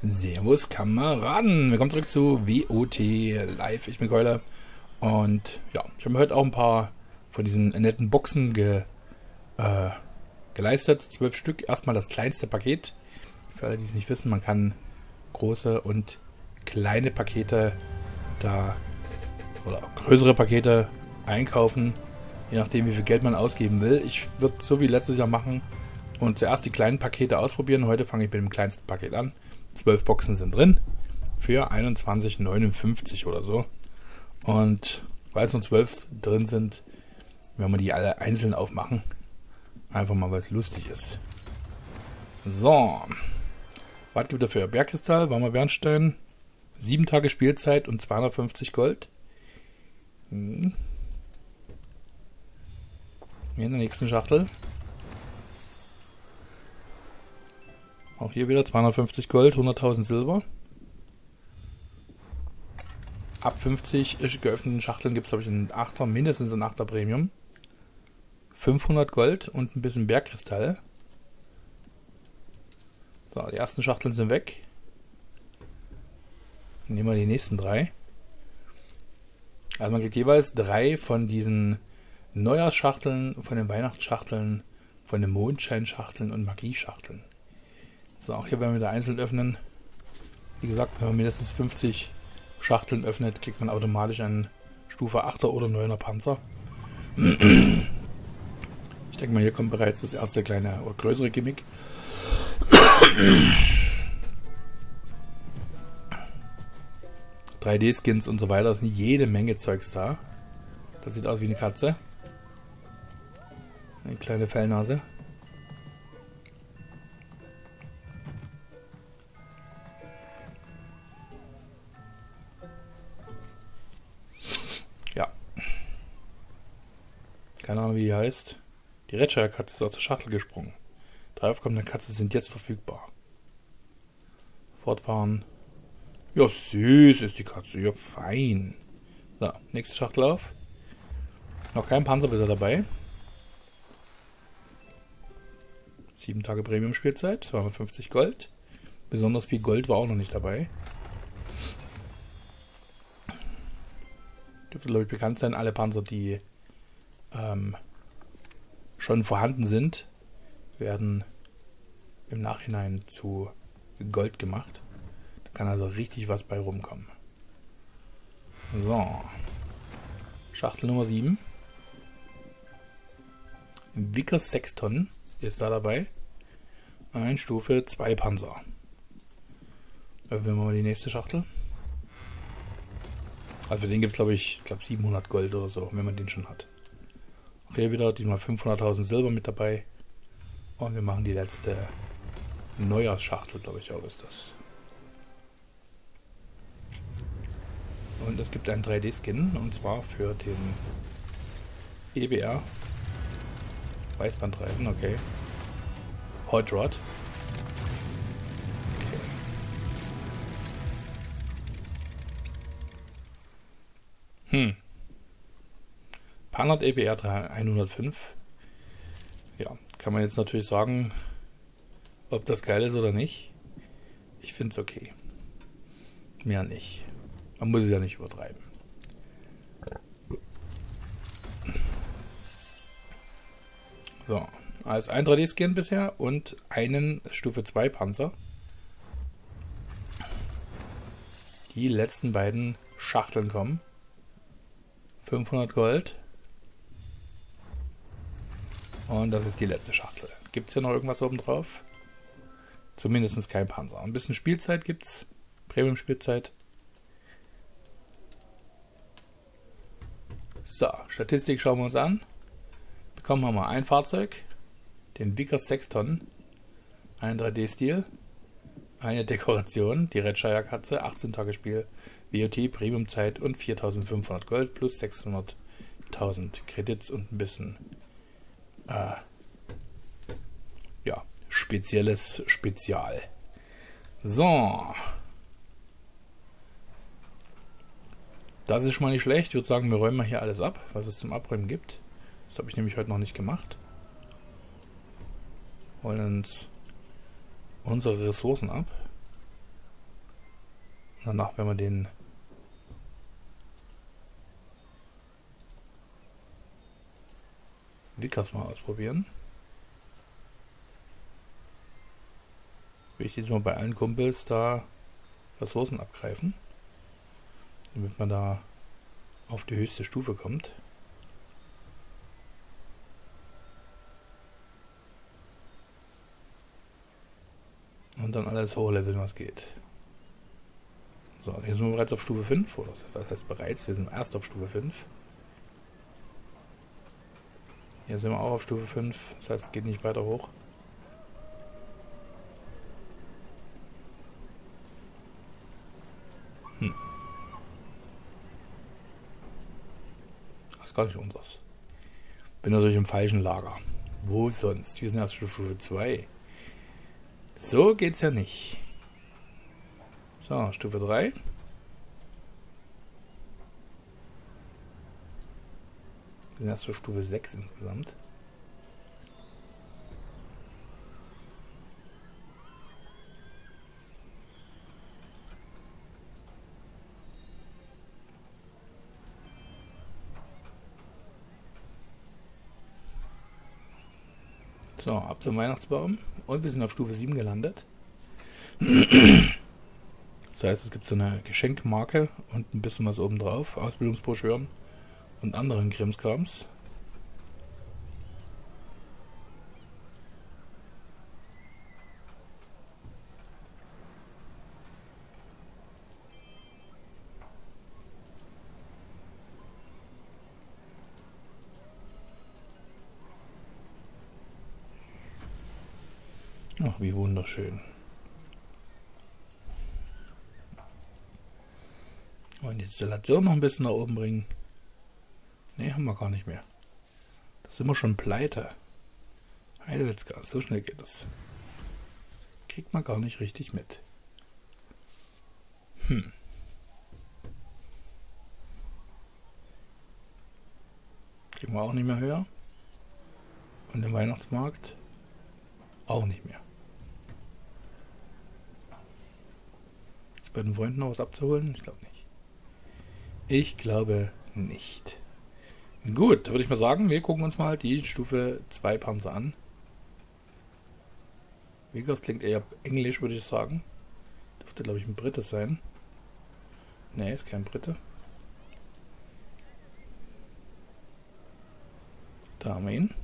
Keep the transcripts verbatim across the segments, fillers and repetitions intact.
Servus Kameraden, willkommen zurück zu W O T Live, ich bin Keule und ja, ich habe mir heute auch ein paar von diesen netten Boxen ge, äh, geleistet, zwölf Stück. Erstmal das kleinste Paket, für alle die es nicht wissen, man kann große und kleine Pakete da oder größere Pakete einkaufen, je nachdem wie viel Geld man ausgeben will. Ich würde so wie letztes Jahr machen und zuerst die kleinen Pakete ausprobieren. Heute fange ich mit dem kleinsten Paket an. zwölf Boxen sind drin für einundzwanzig neunundfünfzig oder so. Und weil es nur zwölf drin sind, werden wir die alle einzeln aufmachen. Einfach mal, weil es lustig ist. So. Was gibt es dafür? Bergkristall, warmer Bernstein, sieben Tage Spielzeit und zweihundertfünfzig Gold. Hm. Hier in der nächsten Schachtel. Auch hier wieder zweihundertfünfzig Gold, hunderttausend Silber. Ab fünfzig geöffneten Schachteln gibt es, glaube ich, einen Achter, mindestens ein Achter Premium. fünfhundert Gold und ein bisschen Bergkristall. So, die ersten Schachteln sind weg. Dann nehmen wir die nächsten drei. Also man kriegt jeweils drei von diesen Neujahrsschachteln, von den Weihnachtsschachteln, von den Mondscheinschachteln und Magieschachteln. So, auch hier werden wir wieder einzeln öffnen. Wie gesagt, wenn man mindestens fünfzig Schachteln öffnet, kriegt man automatisch einen Stufe achter oder neuner Panzer. Ich denke mal, hier kommt bereits das erste kleine oder größere Gimmick. drei D-Skins und so weiter, es sind jede Menge Zeugs da. Das sieht aus wie eine Katze. Eine kleine Fellnase. Ja. Keine Ahnung, wie die heißt. Die Redshire-Katze ist aus der Schachtel gesprungen. Drei aufkommende Katzen sind jetzt verfügbar. Fortfahren. Ja, süß ist die Katze. Ja, fein. So, nächste Schachtel auf. Noch kein Panzer bisher dabei. sieben Tage Premium-Spielzeit. zweihundertfünfzig Gold. Besonders viel Gold war auch noch nicht dabei. Dürfte, glaube ich, bekannt sein. Alle Panzer, die ähm, schon vorhanden sind, werden im Nachhinein zu Gold gemacht. Da kann also richtig was bei rumkommen. So. Schachtel Nummer sieben. Vickers Sexton ist da dabei. Ein Stufe zwei Panzer. Öffnen wir mal die nächste Schachtel. Also für den gibt es, glaube ich, ich glaube siebenhundert Gold oder so, wenn man den schon hat. Auch hier wieder diesmal fünfhunderttausend Silber mit dabei. Und wir machen die letzte Neujahrsschachtel, glaube ich auch ist das. Und es gibt einen drei D-Skin, und zwar für den E B R. Weißbandreifen, okay. Hot Rod. Okay. Hm. Panhard E B R hundertfünf. Ja, kann man jetzt natürlich sagen, ob das geil ist oder nicht. Ich finde es okay. Mehr nicht. Man muss es ja nicht übertreiben. So, als ein drei D-Skin bisher und einen Stufe zwei Panzer. Die letzten beiden Schachteln kommen. fünfhundert Gold. Und das ist die letzte Schachtel. Gibt es hier noch irgendwas oben drauf? Zumindest kein Panzer. Ein bisschen Spielzeit gibt es. Premium-Spielzeit. So, Statistik schauen wir uns an. Bekommen wir mal ein Fahrzeug, den Vickers Sexton, ein drei D-Stil, eine Dekoration, die Redshire-Katze, achtzehn Tage Spiel, W O T, Premium-Zeit und viertausendfünfhundert Gold plus sechshunderttausend Kredits und ein bisschen äh, ja, spezielles Spezial. So. Das ist schon mal nicht schlecht. Ich würde sagen, wir räumen mal hier alles ab, was es zum Abräumen gibt. Das habe ich nämlich heute noch nicht gemacht. Holen uns unsere Ressourcen ab. Danach werden wir den Vickers mal ausprobieren. Will ich diesmal bei allen Kumpels da Ressourcen abgreifen, damit man da auf die höchste Stufe kommt. Und dann alles hochleveln, was geht. So, hier sind wir bereits auf Stufe fünf, oder was heißt bereits? Wir sind erst auf Stufe fünf. Hier sind wir auch auf Stufe fünf, das heißt, es geht nicht weiter hoch. Hm. Das ist gar nicht unseres. Bin natürlich im falschen Lager. Wo sonst? Wir sind erst Stufe zwei. So geht's ja nicht. So, Stufe drei. Wir sind erst für Stufe sechs insgesamt. So, ab zum Weihnachtsbaum. Und wir sind auf Stufe sieben gelandet. Das heißt, es gibt so eine Geschenkmarke und ein bisschen was oben drauf. Ausbildungsbroschüren und anderen Krimskrams. Ach, wie wunderschön. Und die Installation noch ein bisschen nach oben bringen. Ne, haben wir gar nicht mehr. Das sind wir schon pleite. Heidewitzka, so schnell geht das. Kriegt man gar nicht richtig mit. Hm. Kriegen wir auch nicht mehr höher. Und den Weihnachtsmarkt auch nicht mehr. Ist bei den Freunden noch was abzuholen? Ich glaube nicht. Ich glaube nicht. Gut, würde ich mal sagen, wir gucken uns mal die Stufe zwei Panzer an. Vickers klingt eher englisch, würde ich sagen. Dürfte, glaube ich, ein Brite sein. Ne, ist kein Brite. Da haben wir ihn.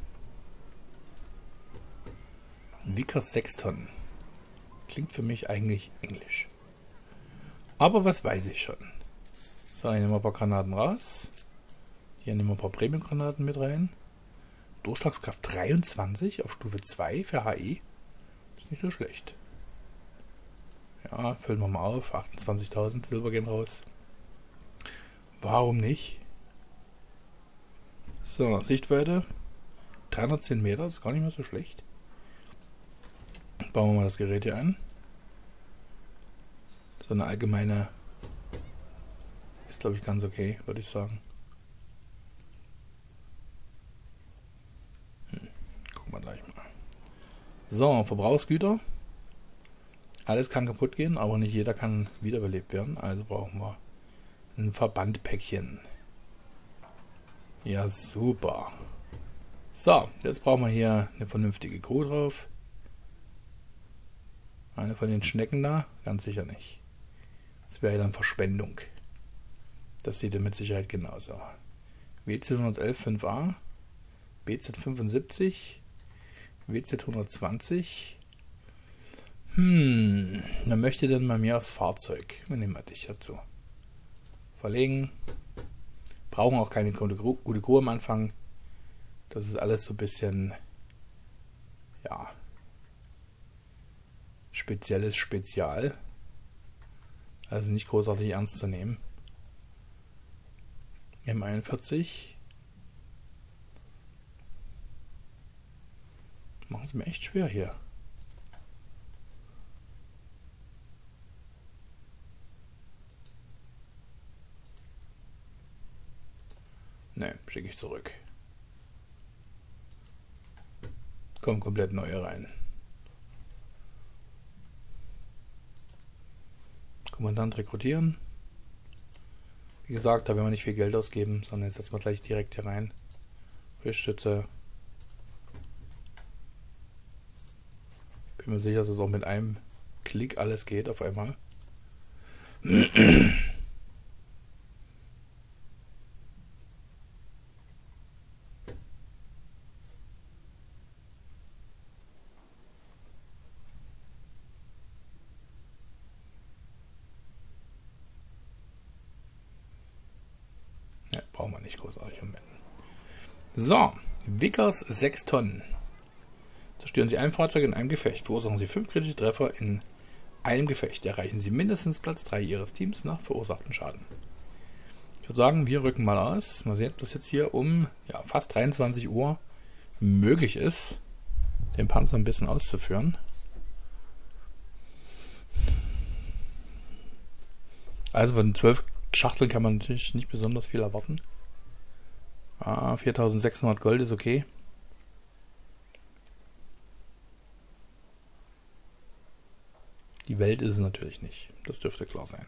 Vickers sechs Tonnen. Klingt für mich eigentlich englisch. Aber was weiß ich schon. So, hier nehmen wir ein paar Granaten raus. Hier nehmen wir ein paar Premium-Granaten mit rein. Durchschlagskraft dreiundzwanzig auf Stufe zwei für H E. Ist nicht so schlecht. Ja, füllen wir mal auf. achtundzwanzigtausend Silber gehen raus. Warum nicht? So, Sichtweite. dreihundertzehn Meter, ist gar nicht mehr so schlecht. Bauen wir mal das Gerät hier ein. So eine allgemeine ist, glaube ich, ganz okay, würde ich sagen. Hm, gucken wir gleich mal. So, Verbrauchsgüter. Alles kann kaputt gehen, aber nicht jeder kann wiederbelebt werden. Also brauchen wir ein Verbandpäckchen. Ja, super. So, jetzt brauchen wir hier eine vernünftige Crew drauf. Eine von den Schnecken da? Ganz sicher nicht. Das wäre ja dann Verschwendung. Das sieht er mit Sicherheit genauso. W Z hundertelf fünf A, B Z fünfundsiebzig, W Z hundertzwanzig. Hm, wer möchte denn bei mir aufs Fahrzeug? Wir nehmen mal dich dazu. Verlegen. Brauchen auch keine gute Crew am Anfang. Das ist alles so ein bisschen, ja, spezielles Spezial. Also nicht großartig ernst zu nehmen. M einundvierzig. Machen sie mir echt schwer hier. Ne, schicke ich zurück. Kommen komplett neue rein. Kommandant rekrutieren. Wie gesagt, da werden wir nicht viel Geld ausgeben, sondern jetzt setzen wir gleich direkt hier rein. Höchststütze. Bin mir sicher, dass es auch mit einem Klick alles geht auf einmal. Ja, brauchen wir nicht großartig umwenden. So, Vickers sechs Tonnen. Zerstören Sie ein Fahrzeug in einem Gefecht. Verursachen Sie fünf kritische Treffer in einem Gefecht. Erreichen Sie mindestens Platz drei Ihres Teams nach verursachten Schaden. Ich würde sagen, wir rücken mal aus. Mal sehen, ob das jetzt hier um ja, fast dreiundzwanzig Uhr möglich ist, den Panzer ein bisschen auszuführen. Also von zwölf Schachteln kann man natürlich nicht besonders viel erwarten. Ah, viertausendsechshundert Gold ist okay. Die Welt ist es natürlich nicht. Das dürfte klar sein.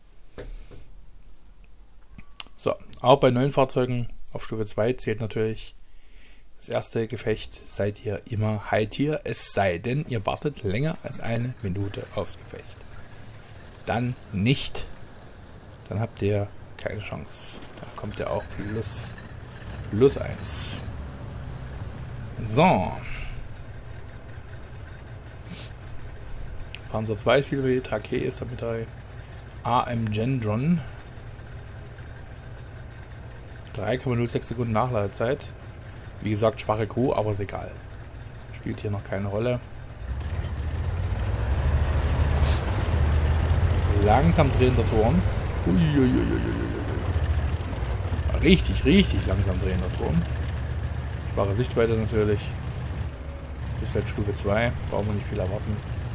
So, auch bei neuen Fahrzeugen auf Stufe zwei zählt natürlich das erste Gefecht. Seid ihr immer High Tier, es sei denn, ihr wartet länger als eine Minute aufs Gefecht. Dann nicht. Dann habt ihr keine Chance. Da kommt ja auch plus, plus eins. So. Panzer zwei ist viel wie Trake ist damit bei A M Gendron. drei Komma null sechs Sekunden Nachladezeit. Wie gesagt, schwache Crew, aber ist egal. Spielt hier noch keine Rolle. Langsam drehender Turm. Uiuiuiui. Richtig, richtig langsam drehender Turm. Schwache Sichtweite natürlich. Ist halt Stufe zwei. Brauchen wir nicht viel erwarten.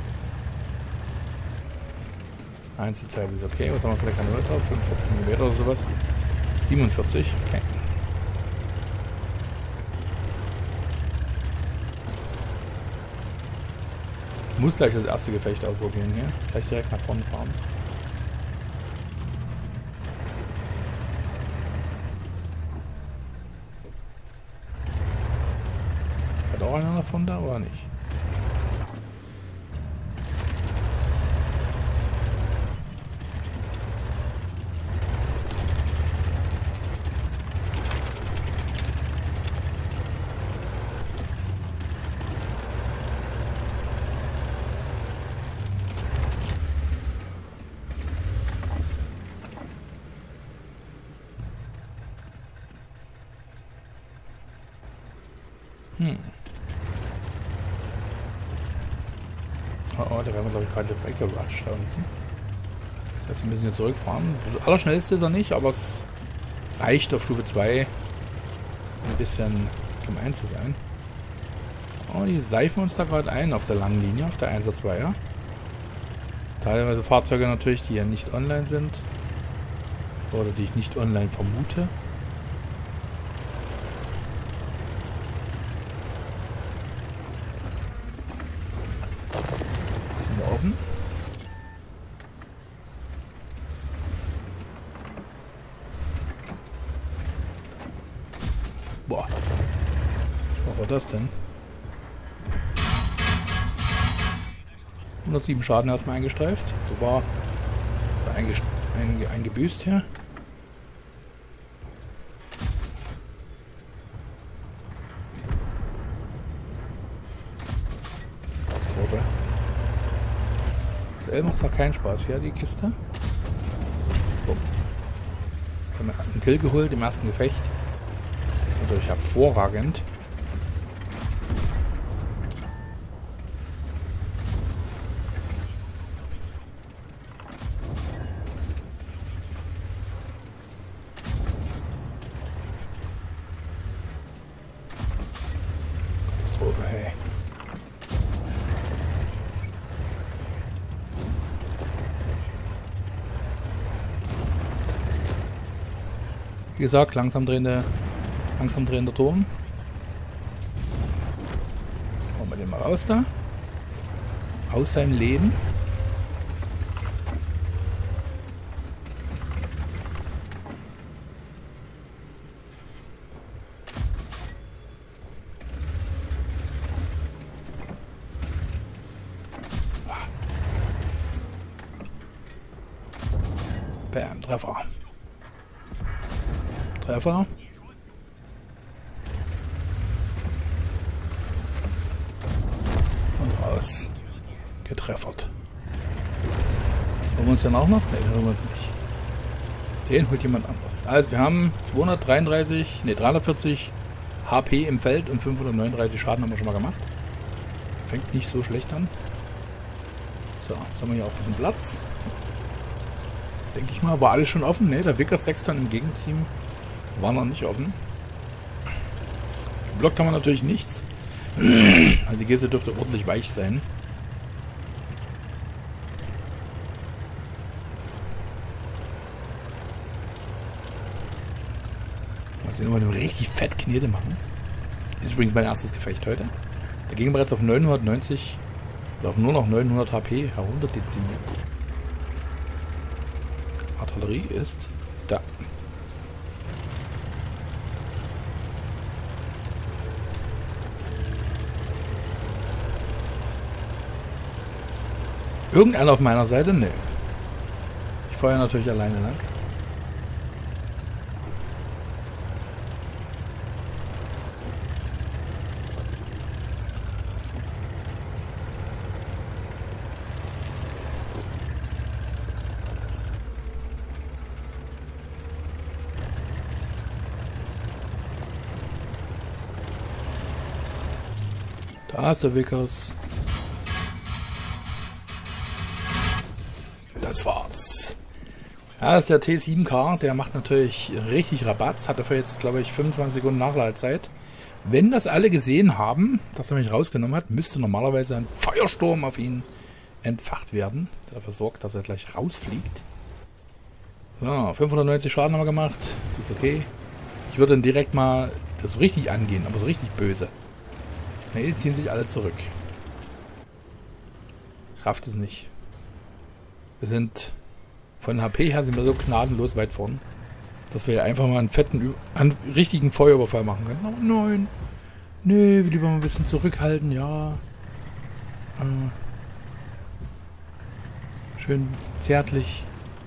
Einzelzeit ist okay. Was haben wir für eine Kanone drauf? fünfundvierzig Millimeter oder sowas. siebenundvierzig. Okay. Ich muss gleich das erste Gefecht ausprobieren hier. Gleich direkt nach vorne fahren. Hat auch einer davon da oder nicht? Hm. Oh, oh, da werden wir, glaube ich, gerade weggerusht da unten. Das heißt, wir müssen jetzt zurückfahren. Allerschnellste ist er nicht, aber es reicht auf Stufe zwei ein bisschen gemein zu sein. Oh, die seifen uns da gerade ein auf der langen Linie, auf der einser zweier. Teilweise Fahrzeuge natürlich, die ja nicht online sind. Oder die ich nicht online vermute. Offen. Boah. Was war das denn? hundertsieben Schaden erstmal eingestreift. So war eingest einge eingebüßt hier. Katastrophe. Aktuell macht es noch keinen Spaß hier, die Kiste. Bumm. Wir haben den ersten Kill geholt im ersten Gefecht. Das ist natürlich hervorragend. Katastrophe, hey. Wie gesagt, langsam drehende, langsam drehender Turm. Holen wir den mal raus da. Aus seinem Leben. Bam, Treffer. Treffer. Und raus. Getreffert. Holen wir uns den auch noch? Ne, den holen wir uns nicht. Den holt jemand anders. Also wir haben zweihundertdreiunddreißig, ne dreihundertvierzig H P im Feld und fünfhundertneununddreißig Schaden haben wir schon mal gemacht. Fängt nicht so schlecht an. So, jetzt haben wir hier auch ein bisschen Platz. Denke ich mal, war alles schon offen. Ne, der Vickers Sexton im Gegenteam war noch nicht offen. Geblockt haben wir natürlich nichts. Also die Gese dürfte ordentlich weich sein. Mal sehen, ob wir den richtig fett Knete machen. Ist übrigens mein erstes Gefecht heute. Der ging bereits auf neunhundertneunzig oder auf nur noch neunhundert H P herunter-dezimiert. Artillerie ist da. Irgendeiner auf meiner Seite? Nee. Ich feuere natürlich alleine lang. Da ist der Vickers. Das war's. Ja, das ist der T sieben K. Der macht natürlich richtig Rabatz. Hat dafür jetzt, glaube ich, fünfundzwanzig Sekunden Nachladezeit. Wenn das alle gesehen haben, dass er mich rausgenommen hat, müsste normalerweise ein Feuersturm auf ihn entfacht werden. Der dafür sorgt, dass er gleich rausfliegt. So, fünfhundertneunzig Schaden haben wir gemacht. Das ist okay. Ich würde dann direkt mal das richtig angehen, aber so richtig böse. Ne, die ziehen sich alle zurück. Rafft es nicht. Wir sind von H P her sind wir so gnadenlos weit vorn, dass wir einfach mal einen fetten, einen richtigen Feuerüberfall machen können. Aber nein. Nee, wir lieber mal ein bisschen zurückhalten, ja. Äh, schön zärtlich.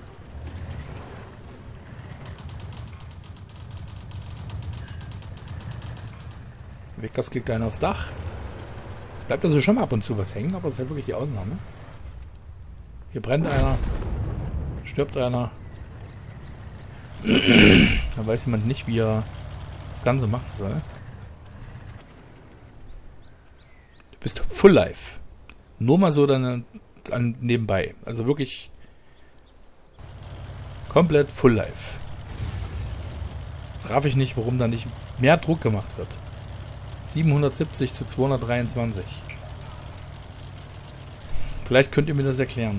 Vickers kriegt einer aufs Dach. Es bleibt also schon mal ab und zu was hängen, aber das ist ja wirklich die Ausnahme. Hier brennt einer. Stirbt einer. Da weiß jemand nicht, wie er das Ganze machen soll. Du bist full life. Nur mal so dann an, nebenbei. Also wirklich komplett full life. Raff ich nicht, warum da nicht mehr Druck gemacht wird. siebenhundertsiebzig zu zweihundertdreiundzwanzig. Vielleicht könnt ihr mir das erklären.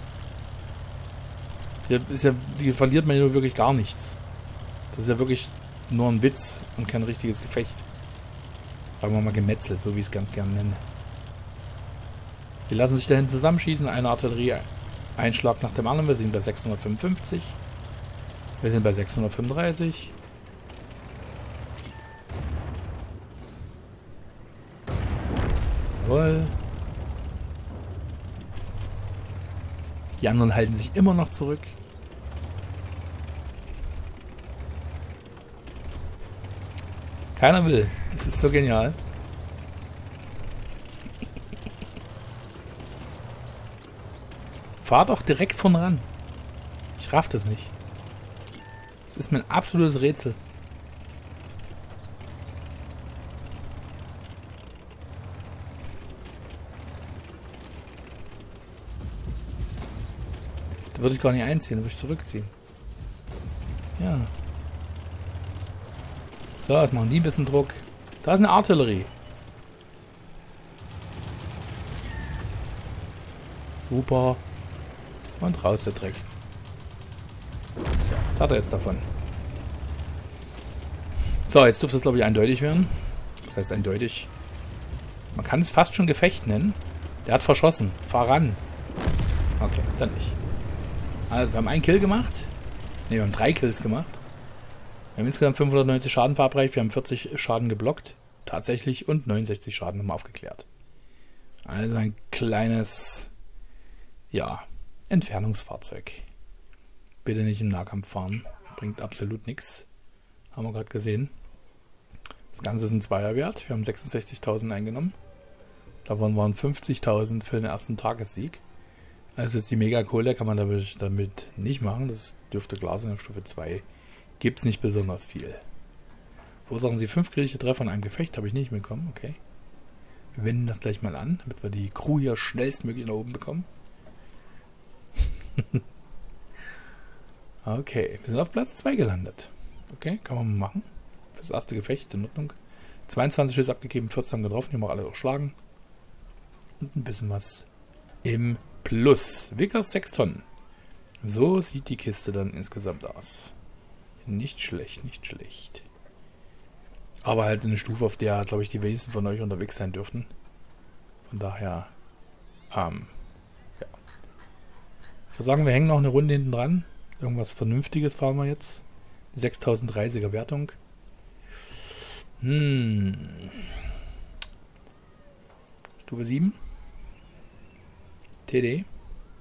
Hier, ist ja, hier verliert man ja nur wirklich gar nichts. Das ist ja wirklich nur ein Witz und kein richtiges Gefecht. Sagen wir mal Gemetzel, so wie ich es ganz gerne nenne. Die lassen sich dahin zusammenschießen. Eine Artillerie-Einschlag nach dem anderen. Wir sind bei sechshundertfünfundfünfzig. Wir sind bei sechshundertfünfunddreißig. Jawohl. Die anderen halten sich immer noch zurück. Keiner will. Das ist so genial. Fahr doch direkt von ran. Ich raff das nicht. Das ist mein absolutes Rätsel. Da würde ich gar nicht einziehen, da würde ich zurückziehen. Ja. So, jetzt machen die ein bisschen Druck. Da ist eine Artillerie. Super. Und raus der Dreck. Was hat er jetzt davon? So, jetzt dürfte es, glaube ich, eindeutig werden. Das heißt eindeutig. Man kann es fast schon Gefecht nennen. Der hat verschossen. Fahr ran. Okay, dann nicht. Also, wir haben einen Kill gemacht. Ne, wir haben drei Kills gemacht. Wir haben insgesamt fünfhundertneunzig Schaden verabreicht. Wir haben vierzig Schaden geblockt. Tatsächlich. Und neunundsechzig Schaden haben wir aufgeklärt. Also ein kleines, ja, Entfernungsfahrzeug. Bitte nicht im Nahkampf fahren. Bringt absolut nichts. Haben wir gerade gesehen. Das Ganze ist ein Zweierwert. Wir haben sechsundsechzigtausend eingenommen. Davon waren fünfzigtausend für den ersten Tagessieg. Also jetzt die Mega-Kohle kann man damit nicht machen. Das dürfte klar sein. Auf Stufe zwei gibt es nicht besonders viel. Verursachen Sie fünf kritische Treffer in einem Gefecht. Habe ich nicht mitbekommen. Okay. Wir wenden das gleich mal an, damit wir die Crew hier schnellstmöglich nach oben bekommen. Okay, wir sind auf Platz zwei gelandet. Okay, kann man mal machen. Fürs erste Gefecht, in Ordnung. zweiundzwanzig Schüsse abgegeben, vierzehn haben getroffen, die haben wir alle durchschlagen. Und ein bisschen was im Plus. Vickers sechs Tonnen. So sieht die Kiste dann insgesamt aus. Nicht schlecht, nicht schlecht. Aber halt eine Stufe, auf der, glaube ich, die wenigsten von euch unterwegs sein dürften. Von daher, ähm, ja. Ich würde sagen, wir hängen noch eine Runde hinten dran. Irgendwas Vernünftiges fahren wir jetzt. Die sechstausenddreißiger Wertung. Hm. Stufe sieben. T D.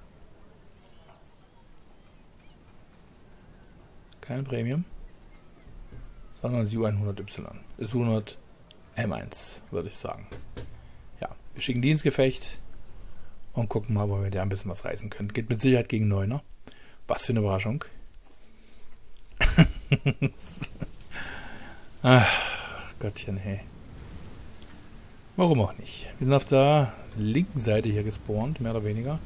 Keine Premium. Sondern S U hundert Y. S U hundert M eins, würde ich sagen. Ja, wir schicken die ins Gefecht und gucken mal, ob wir da ein bisschen was reißen können. Geht mit Sicherheit gegen Neuner. Was für eine Überraschung. Ach, Gottchen, hey. Warum auch nicht? Wir sind auf der linken Seite hier gespawnt, mehr oder weniger.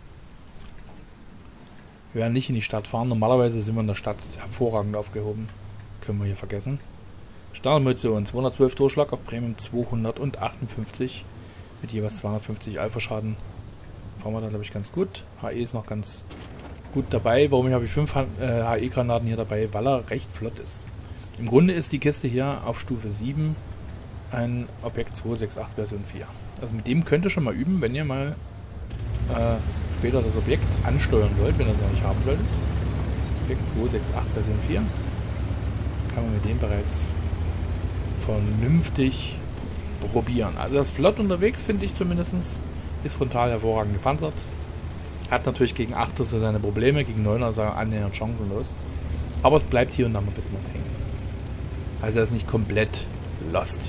Wir werden nicht in die Stadt fahren. Normalerweise sind wir in der Stadt hervorragend aufgehoben. Können wir hier vergessen. Standardmunition, zweihundertzwölf Durchschlag auf Premium zweihundertachtundfünfzig. Mit jeweils zweihundertfünfzig Alpha-Schaden. Fahren wir da, glaube ich, ganz gut. H E ist noch ganz gut dabei. Warum habe ich fünf äh, H E-Granaten hier dabei? Weil er recht flott ist. Im Grunde ist die Kiste hier auf Stufe sieben ein Objekt zwei sechs acht Version vier. Also mit dem könnt ihr schon mal üben, wenn ihr mal äh, später das Objekt ansteuern wollt, wenn ihr es noch nicht haben solltet. Objekt zwei sechs acht Version vier. Kann man mit dem bereits vernünftig probieren. Also das ist flott unterwegs, finde ich zumindest. Ist frontal hervorragend gepanzert. Hat natürlich gegen Achter so seine Probleme, gegen Neuner ist er annähernd chancenlos. Aber es bleibt hier und da mal ein bisschen was hängen. Also er ist nicht komplett lost.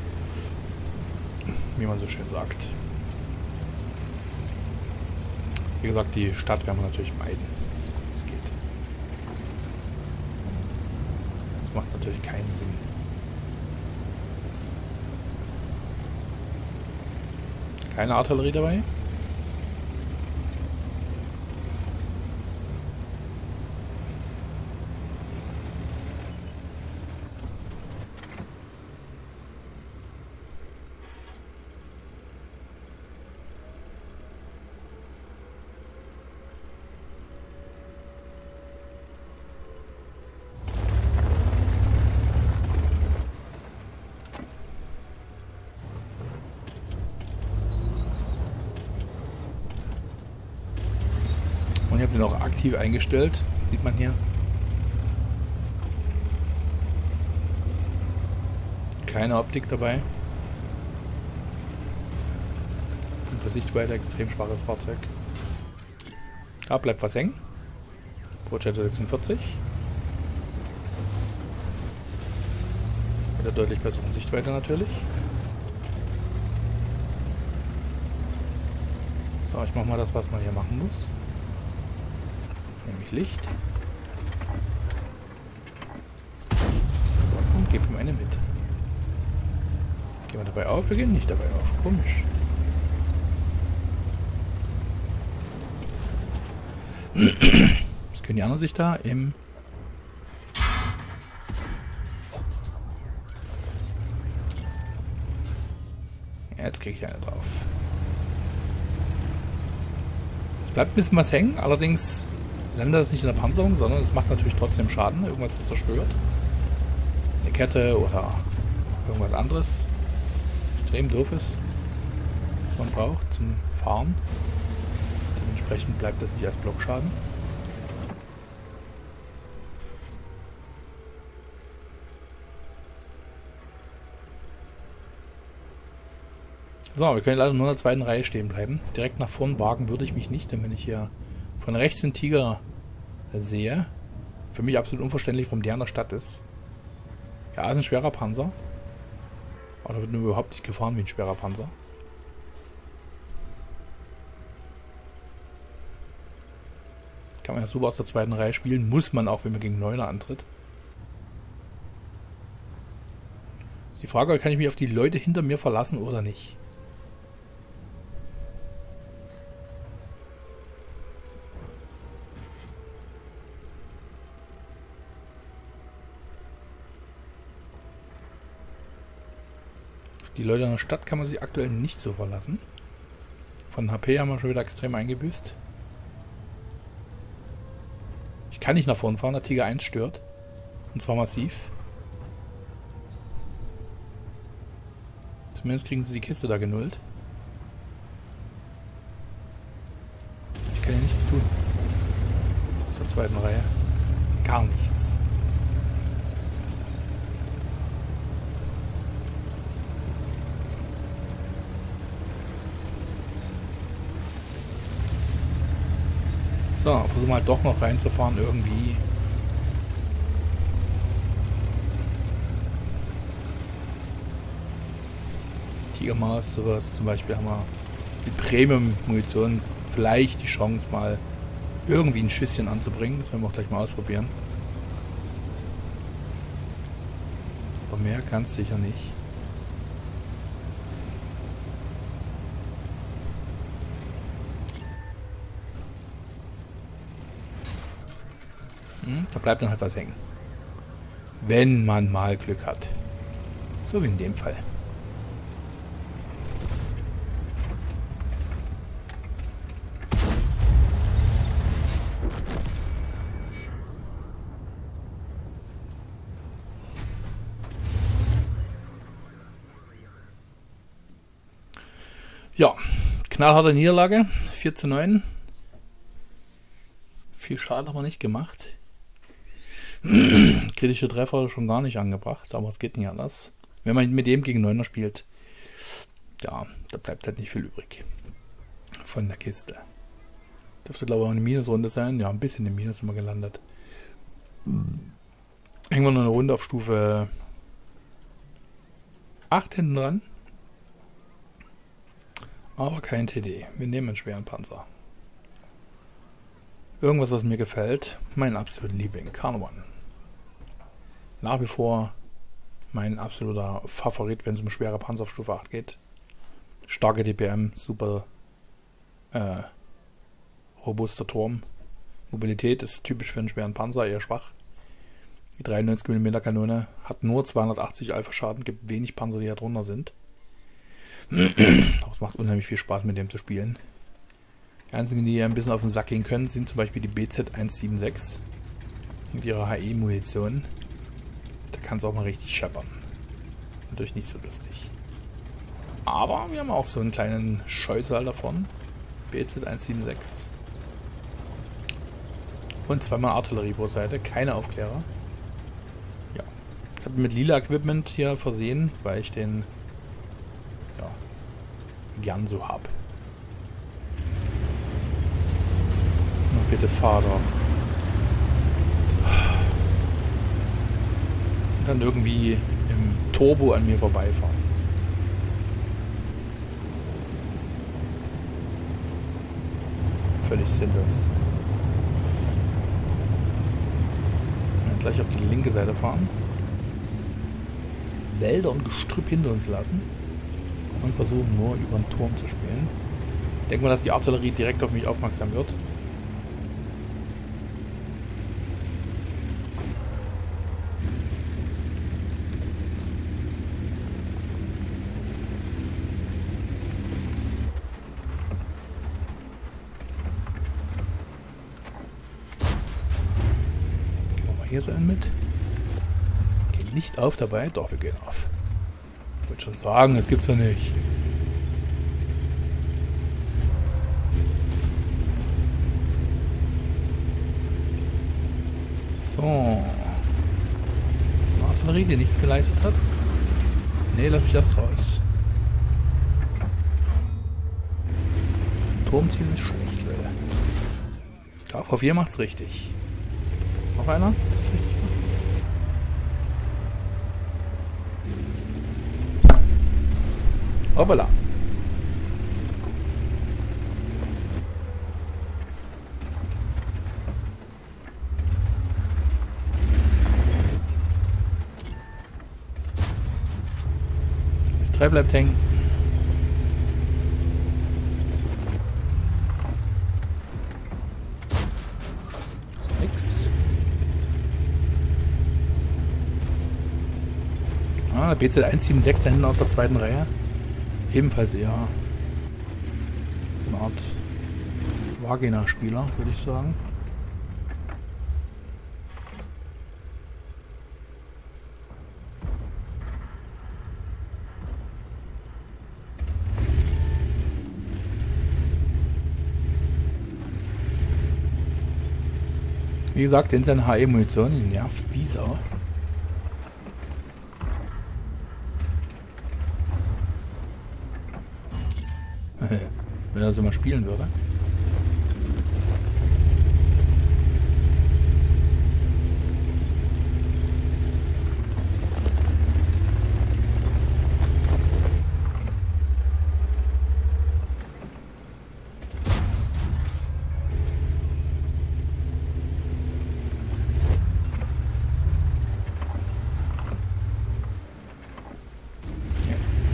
Wie man so schön sagt. Wie gesagt, die Stadt werden wir natürlich meiden, so gut es geht. Das macht natürlich keinen Sinn. Keine Artillerie dabei. Ich habe den auch aktiv eingestellt, sieht man hier. Keine Optik dabei. Unter Sichtweite extrem schwaches Fahrzeug. Da bleibt was hängen. Projector sechsundvierzig. Mit der deutlich besseren Sichtweite natürlich. So, ich mache mal das, was man hier machen muss. Nämlich Licht. Und gebe ihm eine mit. Gehen wir dabei auf? Wir gehen nicht dabei auf. Komisch. Was können die anderen sich da im... Ja, jetzt kriege ich eine drauf. Es bleibt ein bisschen was hängen, allerdings landet das nicht in der Panzerung, sondern es macht natürlich trotzdem Schaden. Irgendwas wird zerstört. Eine Kette oder irgendwas anderes. Extrem doof ist, was man braucht zum Fahren. Dementsprechend bleibt das nicht als Blockschaden. So, wir können leider nur in der zweiten Reihe stehen bleiben. Direkt nach vorn wagen würde ich mich nicht, denn wenn ich hier von rechts den Tiger sehe. Für mich absolut unverständlich, warum der in der Stadt ist. Ja, ist ein schwerer Panzer. Aber da wird nur überhaupt nicht gefahren wie ein schwerer Panzer. Kann man ja super aus der zweiten Reihe spielen. Muss man auch, wenn man gegen Neuner antritt. Die Frage, kann ich mich auf die Leute hinter mir verlassen oder nicht? Auf die Leute in der Stadt kann man sich aktuell nicht so verlassen. Von H P haben wir schon wieder extrem eingebüßt. Ich kann nicht nach vorne fahren, der Tiger eins stört. Und zwar massiv. Zumindest kriegen sie die Kiste da genullt. Ich kann ja nichts tun. Aus der zweiten Reihe. Gar nichts. So, versuchen wir halt doch noch reinzufahren irgendwie. Tigermaus, sowas zum Beispiel haben wir mit Premium-Munition vielleicht die Chance mal irgendwie ein Schüsschen anzubringen. Das werden wir auch gleich mal ausprobieren. Aber mehr ganz sicher nicht. Hm, da bleibt dann halt was hängen. Wenn man mal Glück hat. So wie in dem Fall. Ja, knallharte Niederlage, vier zu neun. Viel Schaden haben wir nicht gemacht. Kritische Treffer schon gar nicht angebracht, aber es geht nicht anders. Wenn man mit dem gegen Neuner spielt, ja, da bleibt halt nicht viel übrig von der Kiste. Dürfte glaube ich auch eine Minusrunde sein. Ja, ein bisschen im Minus sind wir gelandet. Hängen wir noch eine Runde auf Stufe acht hinten dran. Aber kein T D. Wir nehmen einen schweren Panzer. Irgendwas, was mir gefällt. Mein absoluter Liebling. Carnarvon. Nach wie vor mein absoluter Favorit, wenn es um schwere Panzer auf Stufe acht geht. Starke D P M, super äh, robuster Turm. Mobilität ist typisch für einen schweren Panzer, eher schwach. Die dreiundneunzig Millimeter Kanone hat nur zweihundertachtzig Alpha Schaden, gibt wenig Panzer, die da drunter sind. Aber es macht unheimlich viel Spaß, mit dem zu spielen. Die einzigen, die ein bisschen auf den Sack gehen können, sind zum Beispiel die B Z eins sieben sechs mit ihrer H E-Munition. Da kann es auch mal richtig scheppern. Natürlich nicht so lustig. Aber wir haben auch so einen kleinen Scheusal davon. B Z eins sieben sechs. Und zweimal Artillerie pro Seite, keine Aufklärer. Ja. Ich habe mit lila Equipment hier versehen, weil ich den ja, gern so hab. Na bitte fahr doch. Und dann irgendwie im Turbo an mir vorbeifahren. Völlig sinnlos. Und gleich auf die linke Seite fahren. Wälder und Gestrüpp hinter uns lassen. Und versuchen nur über den Turm zu spielen. Denken wir, dass die Artillerie direkt auf mich aufmerksam wird. Hier sein mit. Geht nicht auf dabei. Doch, wir gehen auf. Ich würde schon sagen, das gibt's ja nicht. So. Das ist eine Artillerie, die nichts geleistet hat. Nee, lass mich erst raus. Turmziel ist schlecht, Leute. K V vier macht's richtig. Noch einer? Das ist richtig. Hoppala. Das drei bleibt hängen. So, nix. Ah, B Z eins sieben sechs da hinten aus der zweiten Reihe. Ebenfalls eher eine Art Vagina-Spieler, würde ich sagen. Wie gesagt, in seiner H E-Munition, die nervt wie Sau. Wenn er sie mal spielen würde. Ja.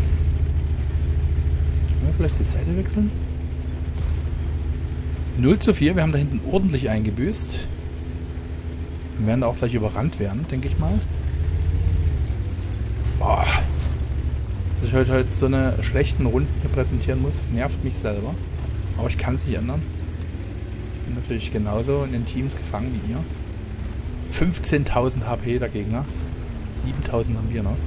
Können wir vielleicht die Seite wechseln? null zu vier, wir haben da hinten ordentlich eingebüßt. Wir werden da auch gleich überrannt werden, denke ich mal. Boah. Dass ich heute halt so eine schlechten Runden hier präsentieren muss, nervt mich selber. Aber ich kann es nicht ändern. Bin natürlich genauso in den Teams gefangen wie ihr. fünfzehntausend H P der Gegner. siebentausend haben wir noch.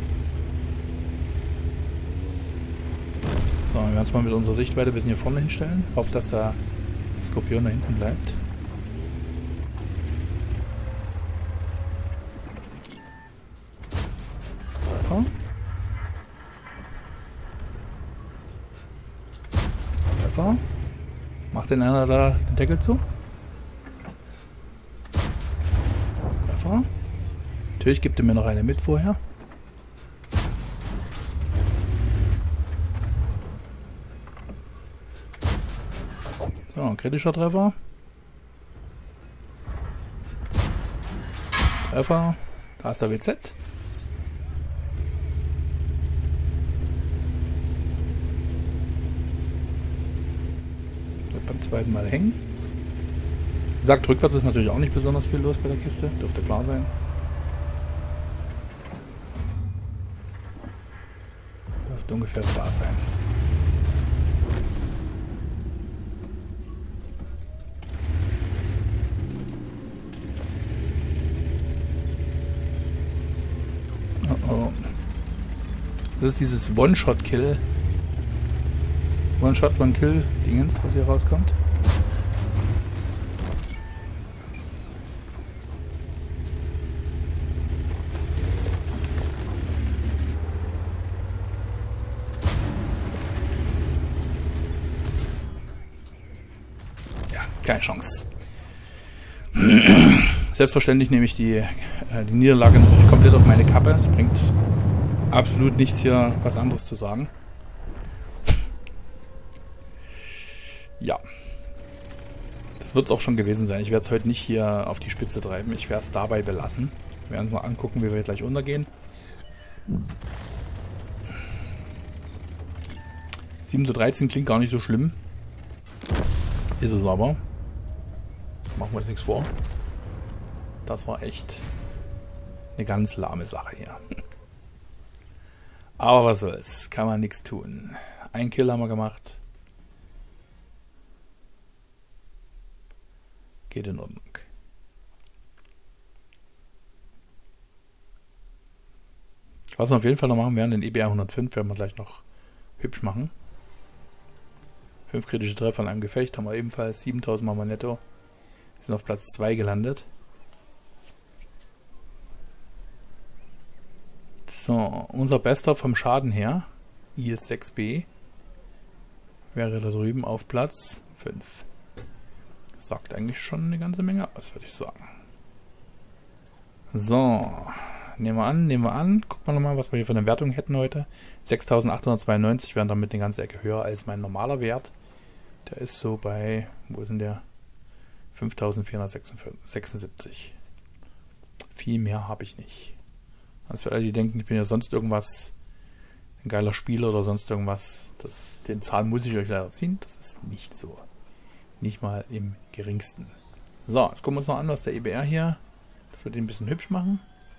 So, wir werden uns mal mit unserer Sichtweite ein bisschen hier vorne hinstellen. Hoffe, dass der Skorpion da hinten bleibt. Treffer. Treffer. Macht den einer da den Deckel zu? Treffer. Natürlich gibt er mir noch eine mit vorher. So, ein kritischer Treffer. Treffer. Da ist der W Z. Wird beim zweiten Mal hängen. Wie gesagt, rückwärts ist natürlich auch nicht besonders viel los bei der Kiste. Dürfte klar sein. Dürfte ungefähr da sein. Das ist dieses One-Shot-Kill. One-Shot, One-Kill-Dingens, was hier rauskommt. Ja, keine Chance. Selbstverständlich nehme ich die, äh, die Niederlage komplett auf meine Kappe. Es bringt absolut nichts, hier was anderes zu sagen. Ja. Das wird es auch schon gewesen sein. Ich werde es heute nicht hier auf die Spitze treiben. Ich werde es dabei belassen. Wir werden uns mal angucken, wie wir gleich untergehen. sieben zu dreizehn klingt gar nicht so schlimm. Ist es aber. Machen wir uns nichts vor. Das war echt eine ganz lahme Sache hier. Aber was soll's, kann man nichts tun. Ein Kill haben wir gemacht. Geht in Ordnung. Was wir auf jeden Fall noch machen werden, den E B R hundertfünf werden wir gleich noch hübsch machen. Fünf kritische Treffer in einem Gefecht haben wir ebenfalls siebentausend Mal netto. Wir sind auf Platz zwei gelandet. So, unser Bester vom Schaden her, I S sechs B, wäre da drüben auf Platz fünf. Das sagt eigentlich schon eine ganze Menge aus, würde ich sagen. So, nehmen wir an, nehmen wir an. Gucken wir nochmal, was wir hier für eine Wertung hätten heute. sechstausendachthundertzweiundneunzig wären damit eine ganze Ecke höher als mein normaler Wert. Der ist so bei, wo ist denn der? fünftausendvierhundertsechsundsiebzig. Viel mehr habe ich nicht. Also für alle, die denken, ich bin ja sonst irgendwas, ein geiler Spieler oder sonst irgendwas, das, den Zahn muss ich euch leider ziehen. Das ist nicht so. Nicht mal im geringsten. So, jetzt gucken wir uns noch an, was der E B R hier, dass wir den ein bisschen hübsch machen.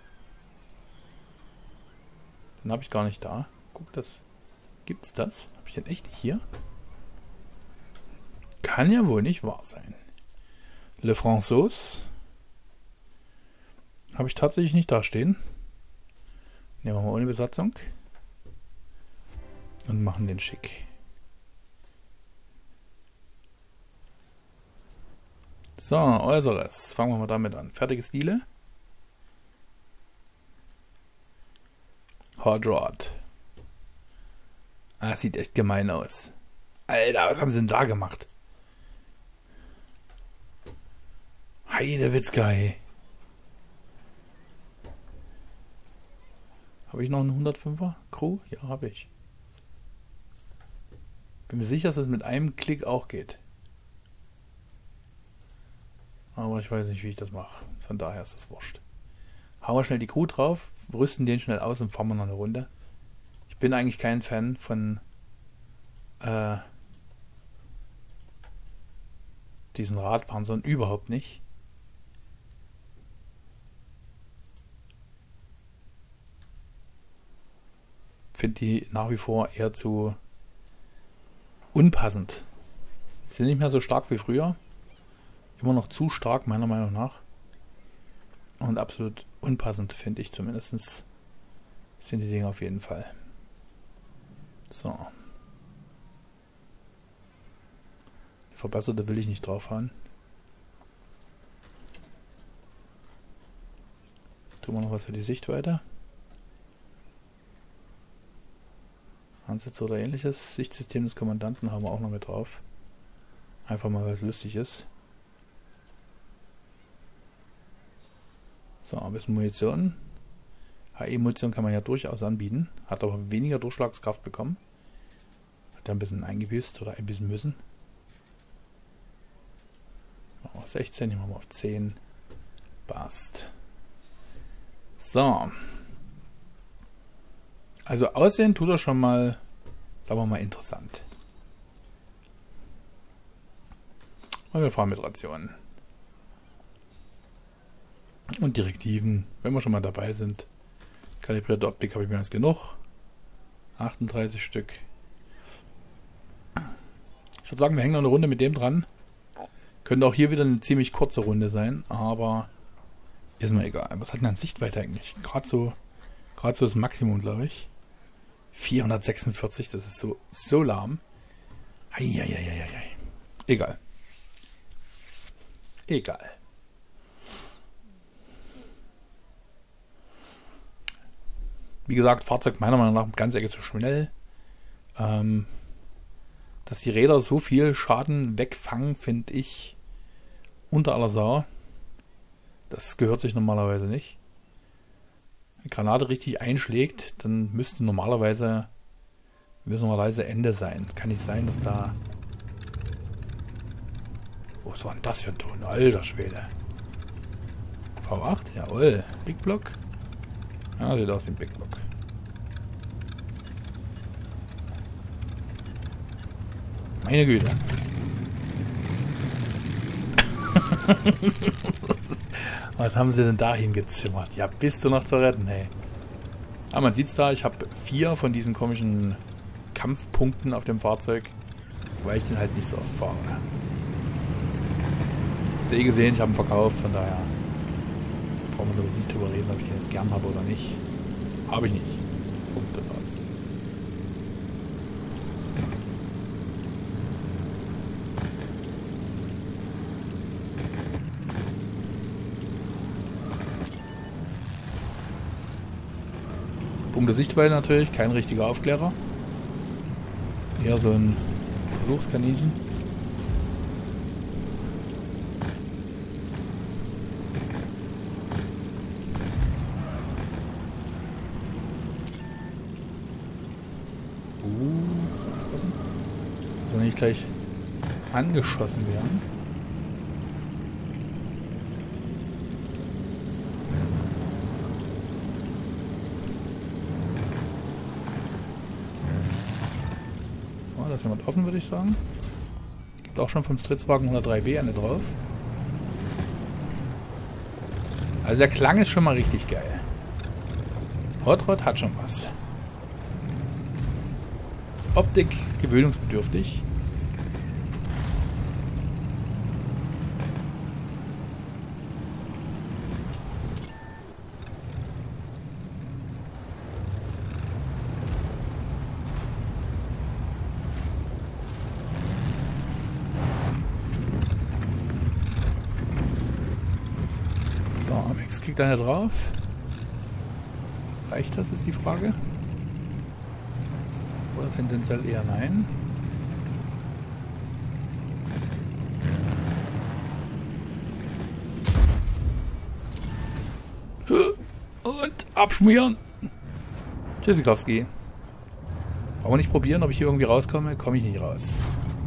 Den habe ich gar nicht da. Guck, das. Gibt's das? Habe ich den echt hier? Kann ja wohl nicht wahr sein. Le François habe ich tatsächlich nicht da stehen. Nehmen wir mal ohne Besatzung. Und machen den schick. So, Äußeres. Fangen wir mal damit an. Fertige Stile. Hot Rod. Ah, sieht echt gemein aus. Alter, was haben sie denn da gemacht? Heidewitzka, ey. Habe ich noch einen hundertfünfer Crew? Ja, habe ich. Bin mir sicher, dass es mit einem Klick auch geht. Aber ich weiß nicht, wie ich das mache. Von daher ist das wurscht. Hauen wir schnell die Crew drauf, rüsten den schnell aus und fahren wir noch eine Runde. Ich bin eigentlich kein Fan von äh, diesen Radpanzern. Überhaupt nicht. Finde die nach wie vor eher zu unpassend. Sie sind nicht mehr so stark wie früher. Immer noch zu stark, meiner Meinung nach. Und absolut unpassend, finde ich zumindest. Sind die Dinge auf jeden Fall. So. Die verbesserte will ich nicht draufhauen. Tun wir noch was für die Sichtweite. Ansatz oder ähnliches. Sichtsystem des Kommandanten haben wir auch noch mit drauf. Einfach mal, weil es lustig ist. So, ein bisschen Munition. H E-Munition kann man ja durchaus anbieten. Hat aber weniger Durchschlagskraft bekommen. Hat er ein bisschen eingebüßt oder einbüßen müssen. Auf sechzehn, nehmen wir mal auf zehn. Passt. So. Also aussehen tut er schon mal, sagen wir mal, interessant. Und wir fahren mit Rationen. Und Direktiven, wenn wir schon mal dabei sind. Kalibrierte Optik habe ich mehr als genug. achtunddreißig Stück. Ich würde sagen, wir hängen noch eine Runde mit dem dran. Könnte auch hier wieder eine ziemlich kurze Runde sein, aber ist mir egal. Was hat denn an Sichtweite eigentlich? Gerade so, gerade so das Maximum, glaube ich. vierhundertsechsundvierzig, das ist so, so lahm. Eieieiei. Egal. Egal. Wie gesagt, Fahrzeug meiner Meinung nach ganz Ecke zu schnell. Ähm, dass die Räder so viel Schaden wegfangen, finde ich unter aller Sau. Das gehört sich normalerweise nicht. Wenn eine Granate richtig einschlägt, dann müsste normalerweise, müsste normalerweise Ende sein. Kann nicht sein, dass da... Oh, was war denn das für ein Ton? Alter Schwede. V acht, jawohl. Big Block. Ja, sieht aus wie ein Big Block. Meine Güte. Was haben sie denn da hingezimmert? Ja, bist du noch zu retten, hey. Ah, man sieht's da, ich habe vier von diesen komischen Kampfpunkten auf dem Fahrzeug, weil ich den halt nicht so oft fahre. Habt ihr eh gesehen, ich habe ihn verkauft, von daher brauchen wir nicht drüber reden, ob ich den jetzt gern habe oder nicht. Habe ich nicht. Punkt und was. Punkt der Sichtweite natürlich, kein richtiger Aufklärer. Eher so ein Versuchskaninchen. nicht gleich angeschossen werden. Oh, da ist jemand offen, würde ich sagen. Gibt auch schon vom Stritzwagen hundertdrei B eine drauf. Also der Klang ist schon mal richtig geil. Hot Rod hat schon was. Optik gewöhnungsbedürftig. So, Amex kriegt einer drauf. Reicht das, ist die Frage. Oder tendenziell eher nein. Und abschmieren. Tschüssikowski. Wollen wir nicht probieren, ob ich hier irgendwie rauskomme? Komme ich nicht raus.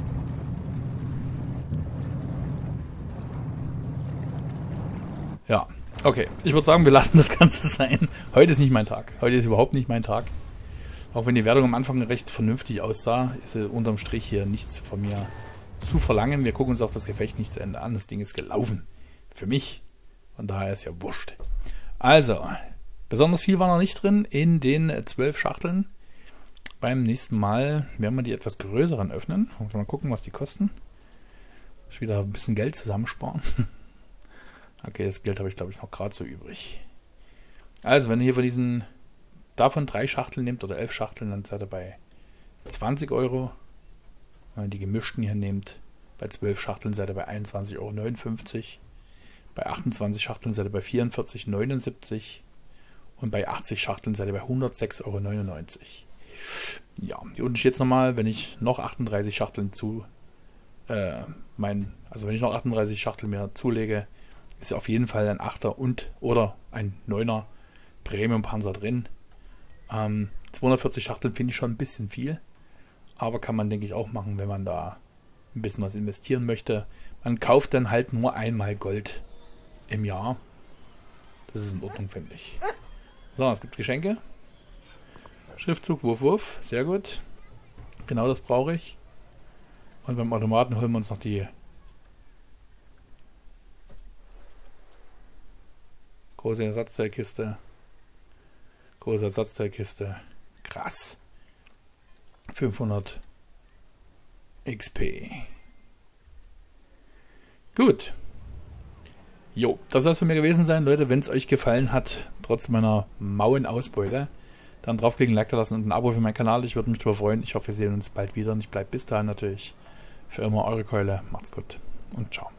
Ja, okay. Ich würde sagen, wir lassen das Ganze sein. Heute ist nicht mein Tag. Heute ist überhaupt nicht mein Tag. Auch wenn die Wertung am Anfang recht vernünftig aussah, ist äh, unterm Strich hier nichts von mir zu verlangen. Wir gucken uns auch das Gefecht nicht zu Ende an. Das Ding ist gelaufen. Für mich. Von daher ist ja wurscht. Also, besonders viel war noch nicht drin in den zwölf Schachteln. Beim nächsten Mal werden wir die etwas größeren öffnen. Mal gucken, was die kosten. Ich wieder ein bisschen Geld zusammensparen. Okay, das Geld habe ich, glaube ich, noch gerade so übrig. Also, wenn ihr hier von diesen davon drei Schachteln nehmt oder elf Schachteln, dann seid ihr bei zwanzig Euro. Wenn ihr die gemischten hier nehmt, bei zwölf Schachteln seid ihr bei einundzwanzig Euro neunundfünfzig. Bei achtundzwanzig Schachteln seid ihr bei vierundvierzig Euro neunundsiebzig. Und bei achtzig Schachteln seid ihr bei hundertsechs Euro neunundneunzig. Ja, hier unten steht es nochmal, wenn ich noch achtunddreißig Schachteln zu, äh, mein, also wenn ich noch achtunddreißig Schachteln mehr zulege, ist auf jeden Fall ein Achter und oder ein Neuner Premium-Panzer drin. Ähm, zweihundertvierzig Schachteln finde ich schon ein bisschen viel, aber kann man, denke ich, auch machen, wenn man da ein bisschen was investieren möchte. Man kauft dann halt nur einmal Gold im Jahr. Das ist in Ordnung, finde ich. So, es gibt Geschenke. Schriftzug, Wuff, Wuff. Sehr gut. Genau das brauche ich. Und beim Automaten holen wir uns noch die große Ersatzteilkiste. Große Ersatzteilkiste. Krass. fünfhundert X P. Gut. Jo, das soll es von mir gewesen sein, Leute. Wenn es euch gefallen hat, trotz meiner mauen Ausbeute, dann draufklicken, Like da lassen und ein Abo für meinen Kanal. Ich würde mich darüber freuen. Ich hoffe, wir sehen uns bald wieder. Und ich bleibe bis dahin natürlich für immer eure Keule. Macht's gut und ciao.